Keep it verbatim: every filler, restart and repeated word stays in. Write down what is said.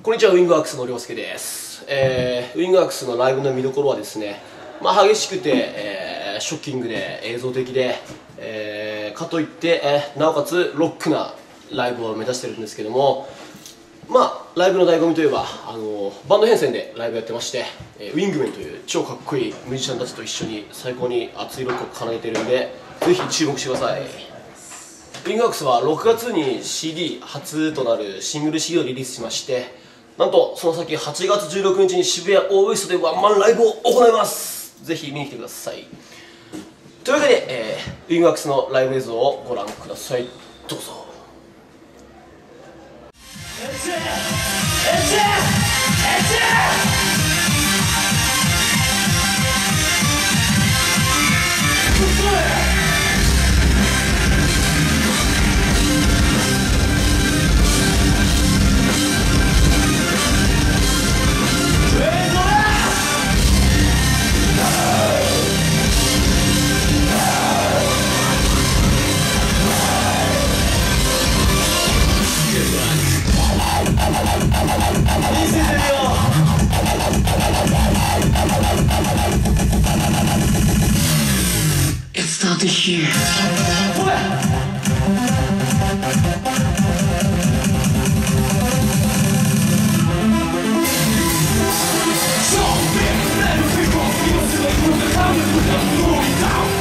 こんにちは、ウィングワークスの涼介です。えー、ウィングワークスのライブの見どころはですね、まあ、激しくて、えー、ショッキングで映像的で、えー、かといって、えー、なおかつロックなライブを目指してるんですけども、まあ、ライブの醍醐味といえばあのバンド編成でライブやってまして、えー、ウィングメンという超かっこいいミュージシャンたちと一緒に最高に熱いロックを奏でてるんで、ぜひ注目してください。ウィングワークスはろくがつに シーディー 初となるシングル シーディー をリリースしまして、なんとその先はちがつじゅうろくにちに渋谷オーウエストでワンマンライブを行います。ぜひ見に来てください。というわけで、えー、ウィングワークスのライブ映像をご覧ください。どうぞ。 It started here. So big, never before, you see, you the time, you the glory down.